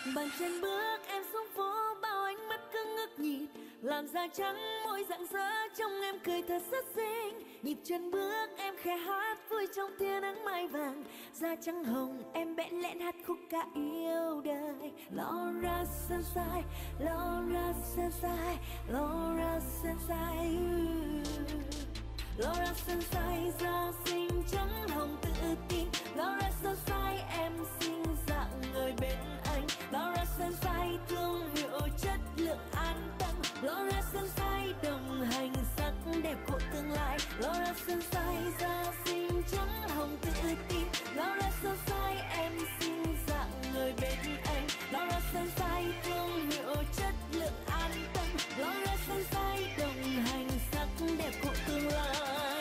Bàn chân bước em xuống phố, bao ánh mắt cứ ngước nhìn, làn da trắng môi rạng rỡ trông em cười thật rất xinh. Nhịp chân bước em khẽ hát vui trong tia nắng mai vàng, da trắng hồng em bẽn lẽn hát khúc ca yêu đời. Laura Sunshine, Laura Sunshine, Laura Sunshine. Laura Sunshine da xinh trắng hồng tự tin. Laura Sunshine em xinh dạng người bên anh. Laura Sunshine thương hiệu chất lượng an tâm. Laura Sunshine đồng hành sắc đẹp của tương lai. Laura Sunshine da xinh trắng hồng tự tin. Laura Sunshine em xinh dạng người bên anh. Laura Sunshine thương hiệu chất lượng an tâm. Laura Sunshine đồng hành sắc đẹp của tương lai.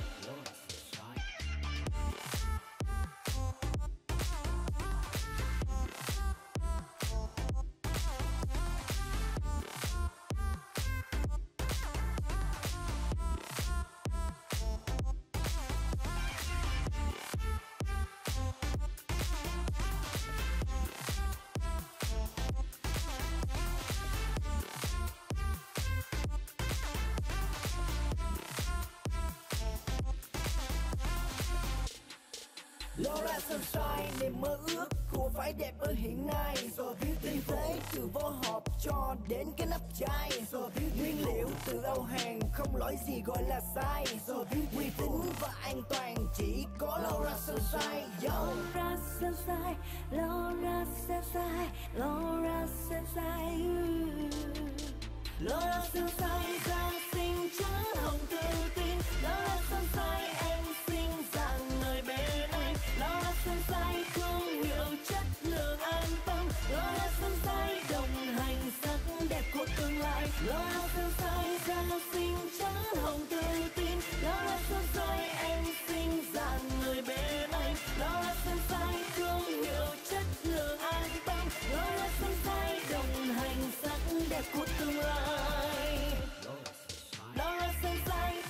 Laura Sunshine niềm mơ ước của phái đẹp ở hiện nay. Tinh tế từ vỏ hộp cho đến cái nắp chai. Nguyên liệu từ Âu Hàn không lỗi gì gọi là sai. Uy tín và an toàn chỉ có Laura Sunshine. Laura Sunshine, Laura Sunshine, Laura Sunshine. Laura Sunshine da xinh trắng hồng tự tin. Laura Sunshine em xinh dạng người bên anh. Laura Sunshine thương hiệu chất lượng an tâm. Laura Sunshine đồng hành sắc đẹp của tương lai. Laura Sunshine da xinh trắng hồng tự tin. Laura Sunshine em xinh dạng người bên anh. Laura Sunshine thương hiệu chất lượng an tâm. Laura Sunshine đồng hành sắc đẹp của tương lai. Laura Sunshine,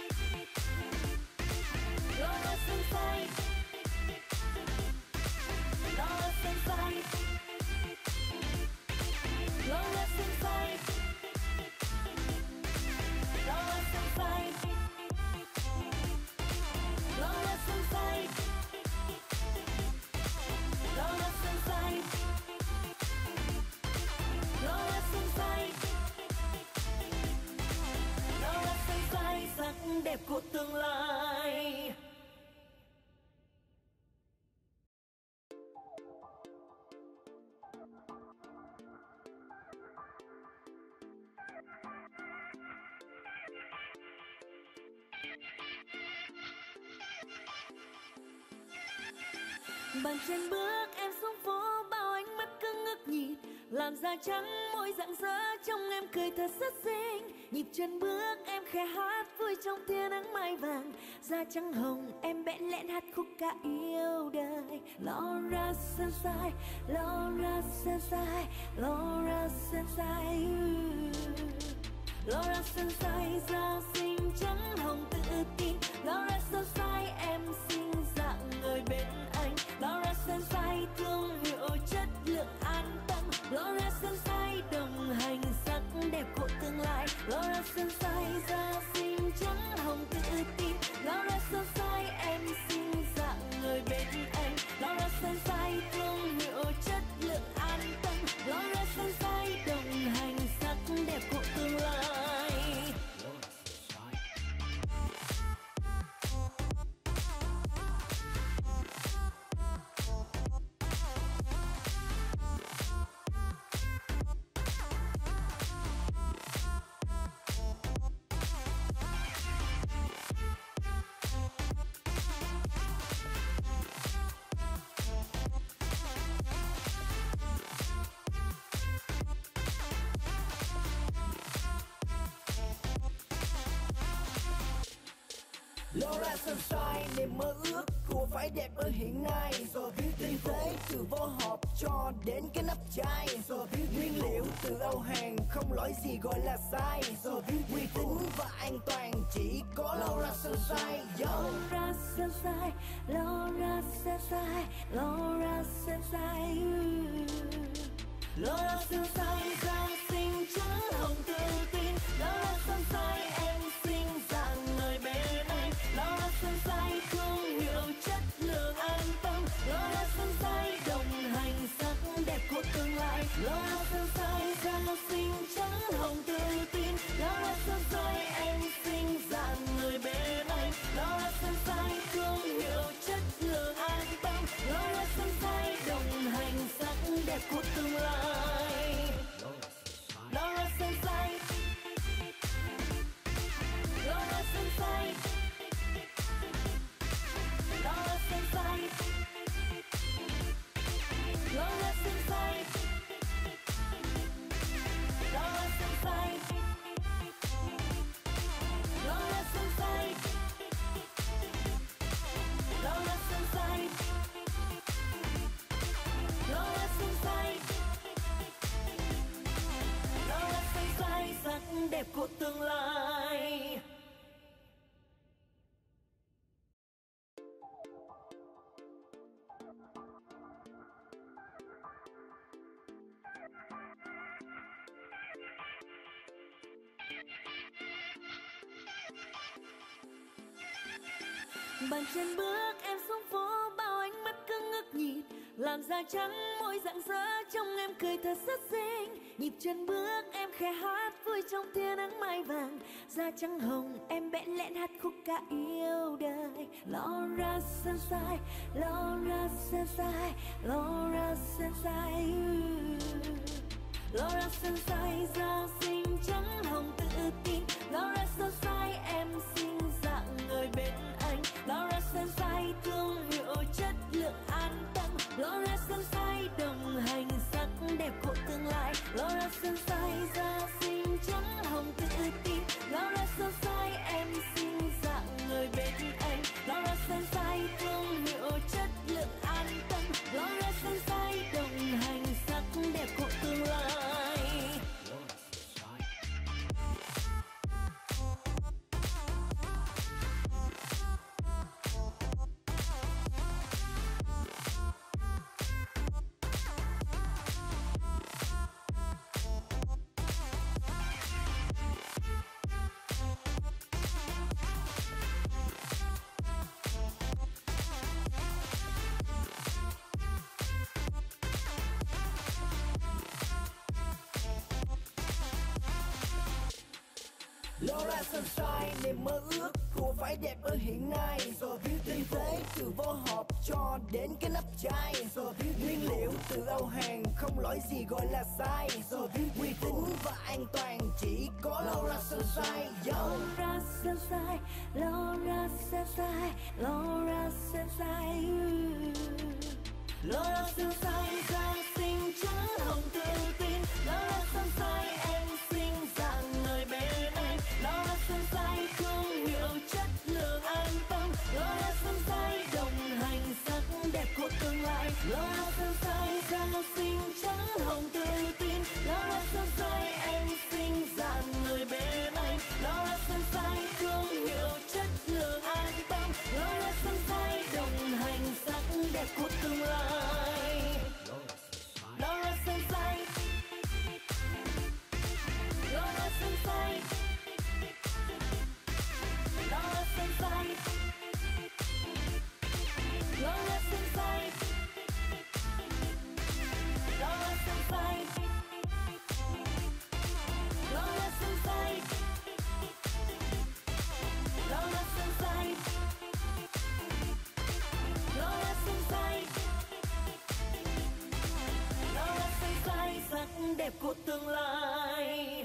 Laura Sunshine, Laura Sunshine, Laura Sunshine, Laura Sunshine, Laura Sunshine, Laura Sunshine, Laura Sunshine, Laura Sunshine sắc đẹp của tương lai. Bàn chân bước em xuống phố, bao ánh mắt cứ ngước nhìn, làn da trắng môi rạng rỡ trông em cười thật rất xinh. Nhịp chân bước em khẽ hát vui trong tia nắng mai vàng, da trắng hồng em bẽn lẽn hát khúc ca yêu đời. Laura Sunshine, Laura Sunshine, Laura Sunshine. Laura Sunshine da xinh trắng hồng tự tin. Laura Sunshine em xinh dạng người bên anh. Laura Sunshine thương hiệu chất lượng an tâm. Laura Sunshine đồng hành sắc đẹp của tương lai. Laura Sunshine da xinh trắng hồng tự tin. Laura Sunshine em xinh dạng người bên anh. Laura Sunshine thương hiệu chất lượng an tâm. Laura Sunshine đồng hành sắc đẹp của tương lai. Laura Sunshine niềm mơ ước của phái đẹp ở hiện nay. Tinh tế từ vỏ hộp cho đến cái nắp chai. Nguyên liệu từ Âu Hàn không lỗi gì gọi là sai. Uy tín và an toàn chỉ có Laura Sunshine. Laura Sunshine, Laura Sunshine, Laura Sunshine. Laura Sunshine da xinh trắng hồng tự tin. Laura Sunshine em xinh dạng người bên anh. Laura Sunshine thương hiệu chất lượng an tâm. Laura Sunshine đồng hành sắc đẹp của tương lai. Laura Sunshine da xinh trắng hồng tự tin. Laura Sunshine em xinh dạng người bên anh. Laura Sunshine thương hiệu chất lượng an tâm. Laura Sunshine đồng hành sắc đẹp của tương lai. Laura Sunshine, Laura Sunshine, Laura Sunshine, Laura Sunshine, Laura Sunshine, Laura Sunshine, Laura Sunshine, Laura Sunshine, Laura Sunshine sắc đẹp của tương lai. Bàn chân bước em xuống phố, bao ánh mắt cứ ngước nhìn, làm da trắng môi rạng rỡ trong em cười thật rất xinh. Nhịp chân bước em khẽ hát vui trong tia nắng mai vàng, da trắng hồng em bẽn lẽn hát khúc ca yêu đời. Laura Sunshine, Laura Sunshine, Laura Sunshine, Laura Sunshine da xinh trắng hồng tự tin. Laura Sunshine em xinh dạng người bên anh. Laura Sunshine thương hiệu chất lượng an tâm. Laura Sunshine đồng hành sắc đẹp của tương lai. Laura Sunshine da xinh trắng hồng tự tin. Laura Sunshine em xinh dạng người bên anh. Laura Sunshine thương hiệu chất lượng an tâm. Laura Sunshine đồng hành sắc đẹp của tương lai. Laura Sunshine niềm mơ ước của phải đẹp ở hiện nay. Tinh tế từ vỏ hộp cho đến cái nắp chai. Nguyên liệu từ Âu Hàng không lỗi gì gọi là sai. Uy tín và an toàn chỉ có Laura Sunshine. Laura Sunshine, Laura Sunshine, Laura Sunshine, Laura Sunshine da xinh trắng hồng tự tin. Laura Sunshine em xinh dạng người bên anh. Laura Sunshine thương hiệu chất lượng an tâm. Laura Sunshine đồng hành sắc đẹp của tương lai. Laura Sunshine da xinh trắng hồng tự tin. Laura Sunshine em xinh dạng người bên anh. Laura Sunshine thương hiệu chất lượng an tâm. Laura Sunshine đồng hành sắc đẹp của tương lai. Laura Sunshine, Laura Sunshine, Laura Sunshine, Laura Sunshine, Laura Sunshine, Laura Sunshine, Laura Sunshine, Laura Sunshine, Laura Sunshine sắc đẹp của tương lai.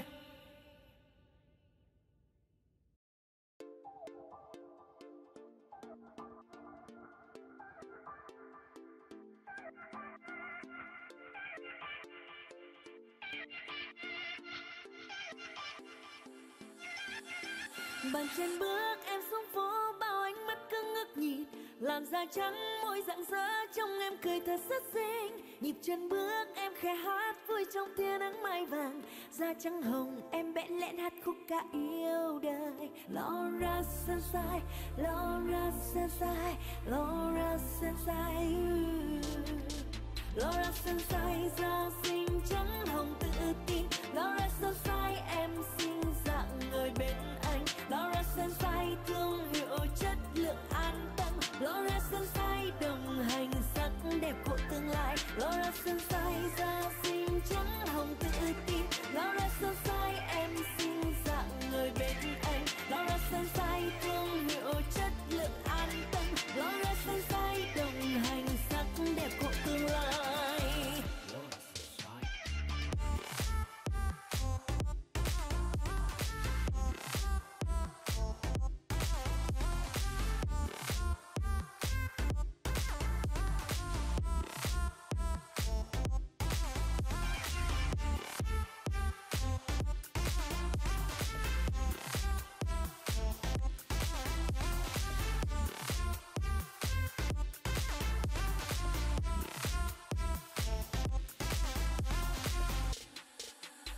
Bàn chân bước em xuống phố, bao ánh mắt cứ ngước nhìn, làm da trắng môi rạng rỡ trong em cười thật rất xinh. Nhịp chân bước em khẽ hát vui trong tia nắng mai vàng, da trắng hồng em bẽn lẽn hát khúc ca yêu đời. Laura Sunshine, Laura Sunshine, Laura Sunshine, Laura Sunshine da xinh trắng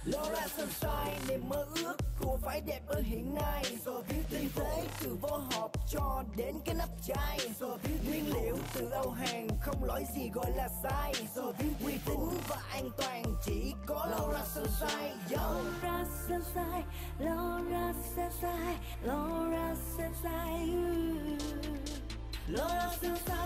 Laura Sunshine niềm mơ ước của phải đẹp ở hiện nay. Tinh tế từ vỏ hộp cho đến cái nắp chai. Nguyên liệu từ Âu Hàng không lỗi gì gọi là sai. Uy tín và an toàn chỉ có Laura Sunshine. Laura Sunshine, Laura Sunshine, Laura Sunshine, Laura Sunshine.